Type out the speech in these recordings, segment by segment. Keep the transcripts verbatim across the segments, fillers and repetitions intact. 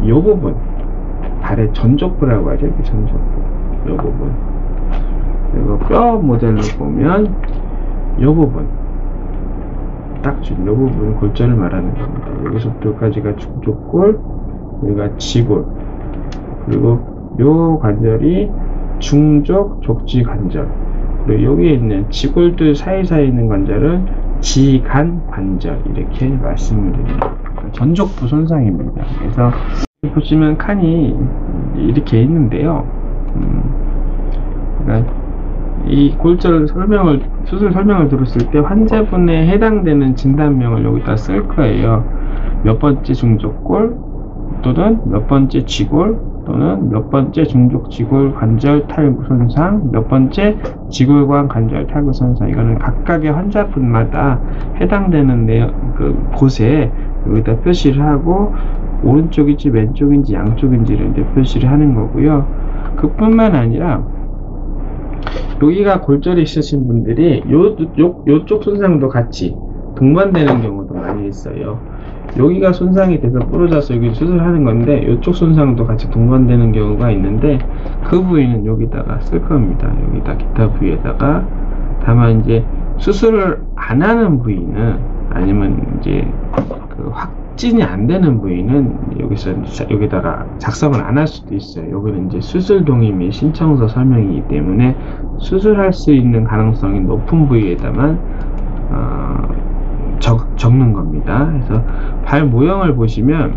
요 부분, 발의 전족부라고 하죠. 이렇게 전족부. 요 부분. 그리고 뼈 모델로 보면 요 부분. 딱지, 요 부분 골절을 말하는 겁니다. 여기서부터 여기까지가 중족골, 여기가 지골. 그리고 요 관절이 중족 족지 관절. 그리고 여기에 있는 지골들 사이사이에 있는 관절은 지간 관절. 이렇게 말씀을 드립니다. 전족부 손상입니다. 그래서 보시면 칸이 이렇게 있는데요. 음, 그러니까 이 골절 설명을, 수술 설명을 들었을 때 환자분에 해당되는 진단명을 여기다 쓸 거예요. 몇 번째 중족골, 또는 몇 번째 지골, 또는 몇 번째 중족 지골 관절 탈구 손상, 몇 번째 지골관 관절 탈구 손상. 이거는 각각의 환자분마다 해당되는 내용, 그 곳에 여기다 표시를 하고, 오른쪽인지 왼쪽인지 양쪽인지를 이제 표시를 하는 거고요. 그뿐만 아니라 여기가 골절이 있으신 분들이 요, 요, 요쪽 손상도 같이 동반되는 경우도 많이 있어요. 여기가 손상이 돼서 부러져서 여기 수술하는 건데 요쪽 손상도 같이 동반되는 경우가 있는데 그 부위는 여기다가 쓸 겁니다. 여기다 기타 부위에다가. 다만 이제 수술을 안 하는 부위는, 아니면 이제 그 확진이 안 되는 부위는 여기서 여기다가 작성을 안 할 수도 있어요. 여기는 이제 수술 동의 및 신청서 설명이기 때문에 수술할 수 있는 가능성이 높은 부위에다만 어, 적, 적는 겁니다. 그래서 발 모형을 보시면,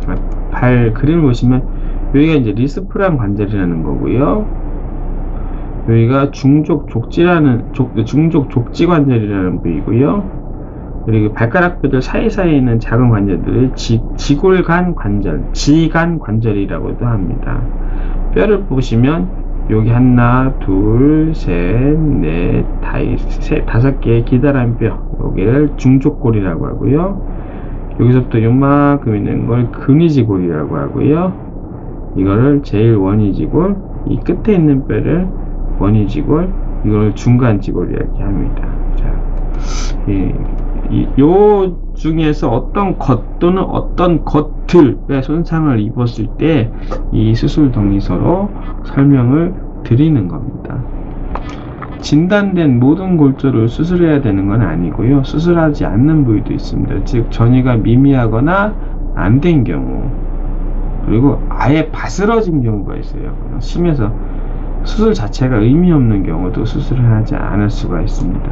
발 그림을 보시면 여기가 이제 리스프란 관절이라는 거고요. 여기가 중족 족지라는 족, 중족 족지 관절이라는 부위고요. 그리고 발가락뼈들 사이사이에 있는 작은 관절들을 지, 지골간 관절, 지간 관절이라고도 합니다. 뼈를 보시면 여기 하나, 둘, 셋, 넷, 다섯, 다섯 개의 기다란 뼈, 여기를 중족골이라고 하고요. 여기서부터 요만큼 있는 걸 근위지골이라고 하고요. 이거를 제일 원위지골, 이 끝에 있는 뼈를 원위지골, 이걸 중간지골 이렇게 합니다. 자, 이, 이, 요 중에서 어떤 것 또는 어떤 것들의 손상을 입었을 때 이 수술 동의서로 설명을 드리는 겁니다. 진단된 모든 골절을 수술해야 되는 건 아니고요. 수술하지 않는 부위도 있습니다. 즉 전이가 미미하거나 안 된 경우, 그리고 아예 바스러진 경우가 있어요. 심해서 수술 자체가 의미 없는 경우도 수술을 하지 않을 수가 있습니다.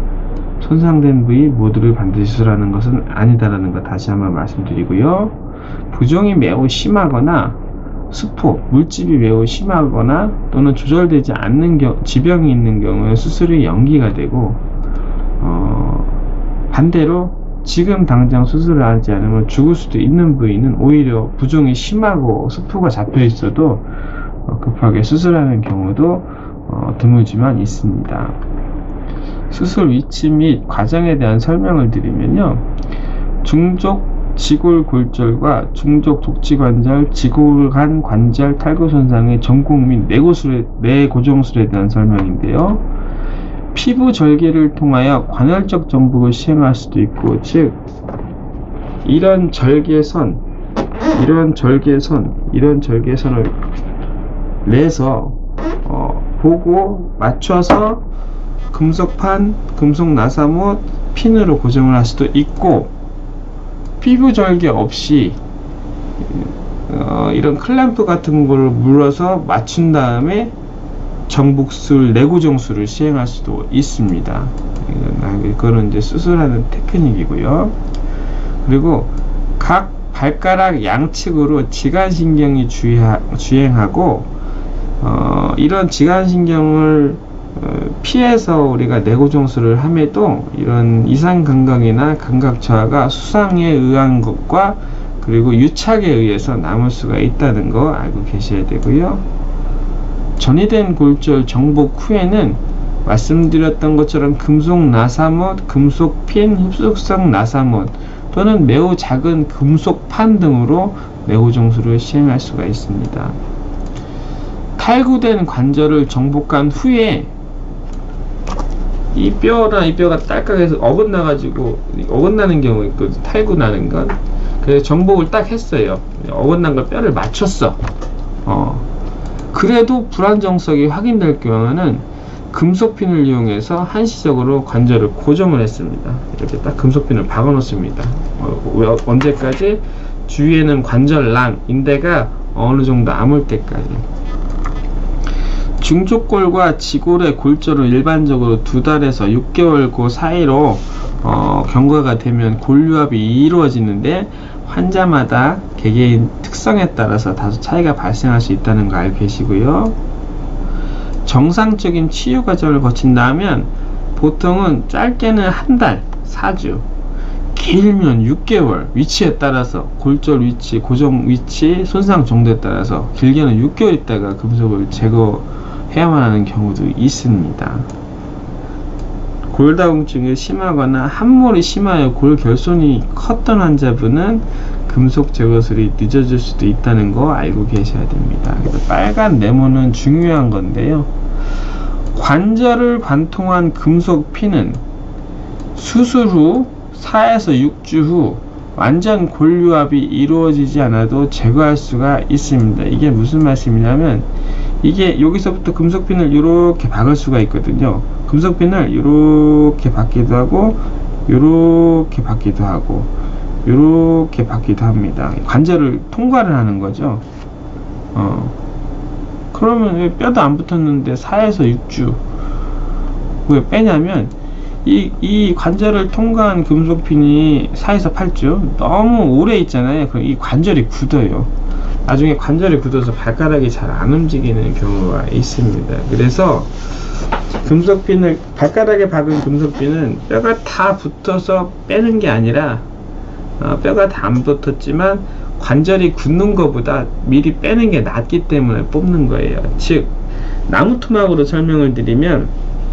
손상된 부위 모두를 반드시 수술하는 것은 아니다라는 거 다시 한번 말씀드리고요. 부종이 매우 심하거나 수포, 물집이 매우 심하거나 또는 조절되지 않는 경, 지병이 있는 경우에 수술이 연기가 되고, 어, 반대로 지금 당장 수술을 하지 않으면 죽을 수도 있는 부위는 오히려 부종이 심하고 수포가 잡혀 있어도 어, 급하게 수술하는 경우도 어, 드물지만 있습니다. 수술 위치 및 과정에 대한 설명을 드리면요, 중족 지골 골절과 중족 족지관절, 지골간 관절 탈구 손상의 전공 및 내고술에, 내고정술에 대한 설명인데요, 피부 절개를 통하여 관할적 정복을 시행할 수도 있고, 즉 이런 절개선, 이런 절개선, 이런 절개선을 내서 어, 보고 맞춰서 금속판, 금속 나사못, 핀으로 고정을 할 수도 있고, 피부 절개 없이 어, 이런 클램프 같은 걸 물어서 맞춘 다음에 정복술, 내고정술을 시행할 수도 있습니다. 이거는 이제 수술하는 테크닉이고요. 그리고 각 발가락 양측으로 지간신경이 주의하, 주행하고 어, 이런 지간신경을 어, 피해서 우리가 내고정술을 함에도 이런 이상 감각이나 감각 저하가 수상에 의한 것과 그리고 유착에 의해서 남을 수가 있다는 거 알고 계셔야 되고요. 전이된 골절 정복 후에는 말씀드렸던 것처럼 금속 나사못, 금속 핀, 흡수성 나사못 또는 매우 작은 금속 판 등으로 내고정술을 시행할 수가 있습니다. 탈구된 관절을 정복한 후에 이 뼈나 이 뼈가 딸깍해서 어긋나가지고 어긋나는 경우 있거든요. 탈구 나는 건. 그래서 정복을 딱 했어요. 어긋난 걸 뼈를 맞췄어. 어. 그래도 불안정성이 확인될 경우는 금속핀을 이용해서 한시적으로 관절을 고정을 했습니다. 이렇게 딱 금속핀을 박아 놓습니다. 어, 언제까지? 주위에는 관절낭, 인대가 어느 정도 아물 때까지. 중족골과 지골의 골절은 일반적으로 두 달에서 육 개월 그 사이로 어, 경과가 되면 골유합이 이루어지는데, 환자마다 개개인 특성에 따라서 다소 차이가 발생할 수 있다는 거 알고 계시고요. 정상적인 치유 과정을 거친다면 보통은 짧게는 한 달, 사 주, 길면 육 개월, 위치에 따라서 골절 위치, 고정 위치, 손상 정도에 따라서 길게는 육 개월 있다가 금속을 제거해야만 하는 경우도 있습니다. 골다공증이 심하거나 함몰이 심하여 골 결손이 컸던 환자분은 금속 제거술이 늦어질 수도 있다는 거 알고 계셔야 됩니다. 그래서 빨간 네모는 중요한 건데요. 관절을 관통한 금속 핀은 수술 후 사에서 육 주 후 완전 골유합이 이루어지지 않아도 제거할 수가 있습니다. 이게 무슨 말씀이냐면, 이게 여기서부터 금속핀을 이렇게 박을 수가 있거든요. 금속핀을 이렇게 박기도 하고, 이렇게 박기도 하고, 이렇게 박기도 합니다. 관절을 통과를 하는 거죠. 어. 그러면 왜 뼈도 안 붙었는데 사에서 육 주 왜 빼냐면, 이, 이 관절을 통과한 금속핀이 사에서 팔 주 너무 오래 있잖아요. 그럼 이 관절이 굳어요. 나중에 관절이 굳어서 발가락이 잘 안 움직이는 경우가 있습니다. 그래서 금속핀을, 발가락에 박은 금속핀은 뼈가 다 붙어서 빼는 게 아니라, 어, 뼈가 다 안 붙었지만 관절이 굳는 것보다 미리 빼는 게 낫기 때문에 뽑는 거예요. 즉, 나무토막으로 설명을 드리면,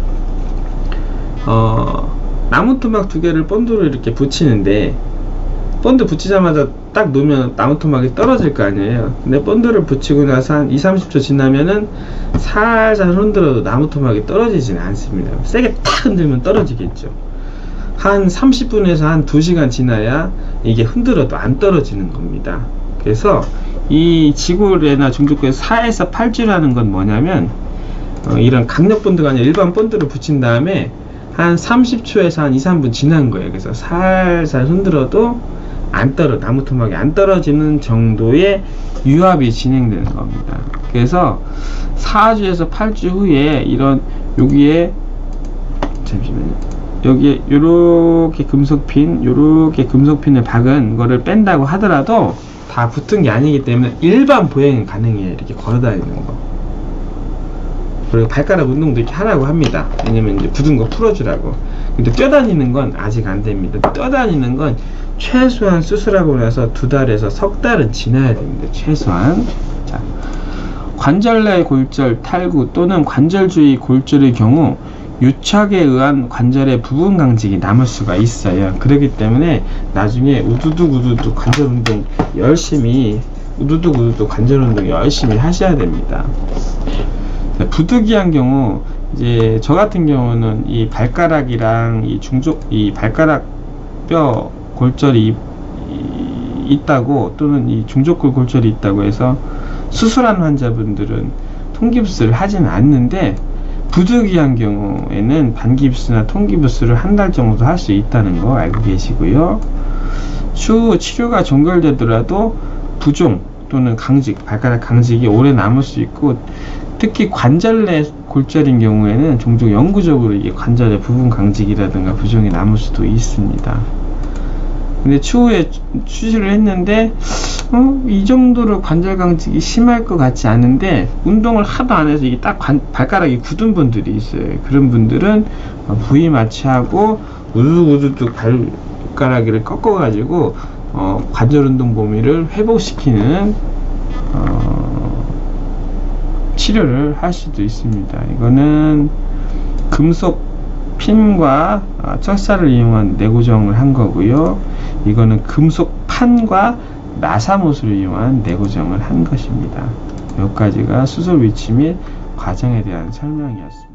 어, 나무토막 두 개를 본드로 이렇게 붙이는데, 본드 붙이자마자 딱 놓으면 나무토막이 떨어질 거 아니에요. 근데 본드를 붙이고 나서 한 이삼십 초 지나면은 살살 흔들어도 나무토막이 떨어지지는 않습니다. 세게 탁 흔들면 떨어지겠죠. 한 삼십 분에서 한 두 시간 지나야 이게 흔들어도 안 떨어지는 겁니다. 그래서 이 지골이나 중족골에 사에서 팔 주라는 건 뭐냐면, 어, 이런 강력 본드가 아니라 일반 본드를 붙인 다음에 한 삼십 초에서 한 이, 삼 분 지난 거예요. 그래서 살살 흔들어도 안 떨어, 나무토막이 안 떨어지는 정도의 유합이 진행되는 겁니다. 그래서 사 주에서 팔 주 후에 이런, 여기에, 잠시만요. 여기에 요렇게 금속핀, 요렇게 금속핀을 박은 거를 뺀다고 하더라도 다 붙은 게 아니기 때문에 일반 보행은 가능해요. 이렇게 걸어 다니는 거. 그리고 발가락 운동도 이렇게 하라고 합니다. 왜냐면 이제 굳은 거 풀어주라고. 근데 뛰어다니는 건 아직 안 됩니다. 뛰어다니는 건 최소한 수술하고 나서 두 달에서 석 달은 지나야 됩니다. 최소한. 자, 관절 내 골절, 탈구 또는 관절 주위 골절의 경우 유착에 의한 관절의 부분 강직이 남을 수가 있어요. 그렇기 때문에 나중에 우두둑 우두둑 관절 운동 열심히, 우두둑 우두둑 관절 운동 열심히 하셔야 됩니다. 부득이한 경우, 이제 저 같은 경우는 이 발가락이랑 이 중족, 이 발가락 뼈 골절이 있다고, 또는 이 중족골 골절이 있다고 해서 수술한 환자분들은 통깁스를 하지는 않는데, 부득이한 경우에는 반깁스나 통깁스를 한 달 정도 할 수 있다는 거 알고 계시고요. 추후 치료가 종결되더라도 부종 또는 강직, 발가락 강직이 오래 남을 수 있고, 특히 관절 내 골절인 경우에는 종종 영구적으로 이게 관절의 부분 강직이라든가 부종이 남을 수도 있습니다. 근데 추후에 수술을 했는데 어, 이 정도로 관절 강직이 심할 것 같지 않은데 운동을 하도 안 해서 이게 딱 관, 발가락이 굳은 분들이 있어요. 그런 분들은 부위 마취하고 우두둑우두둑 발가락을 꺾어 가지고 어, 관절 운동 범위를 회복시키는 어, 치료를 할 수도 있습니다. 이거는 금속 핀과 철사를 이용한 내고정을 한 거고요. 이거는 금속 판과 나사못을 이용한 내고정을 한 것입니다. 여기까지가 수술 위치 및 과정에 대한 설명이었습니다.